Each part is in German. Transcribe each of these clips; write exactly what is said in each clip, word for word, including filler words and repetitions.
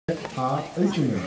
H. Oettingen.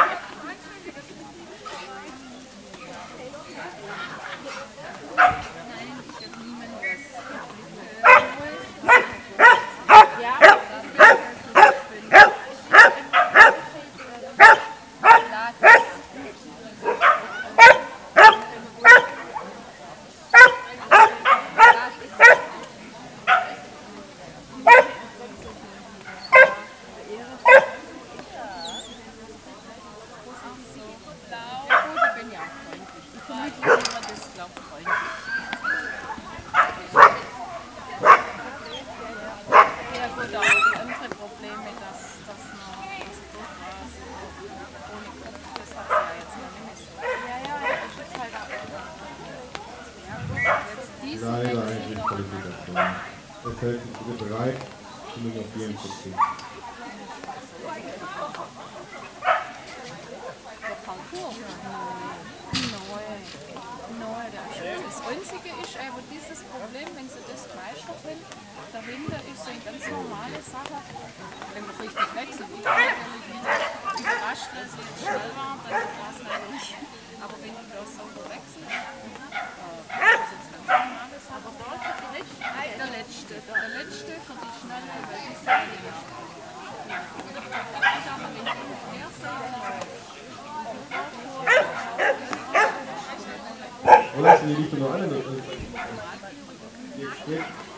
Leider eigentlich Qualifikation. Es hält sich bitte bereit, nur noch vierundvierzig. Das Einzige ist aber dieses Problem, wenn sie das gemeistert haben, dahinter ist so eine ganz normale Sache, wenn man richtig wechselt, die kann natürlich wieder überrascht, wenn sie jetzt schnell war, dann war es leider nicht. Aber wenn du das so wechselst, äh, das ist jetzt ganz normale Sache. Aber da der letzte, der letzte, der letzte für die schnelle, weil die ist ja nicht. Ja. Ich habe wenn du auf der Seite Oder lassen die nicht nur alle? Jetzt, jetzt.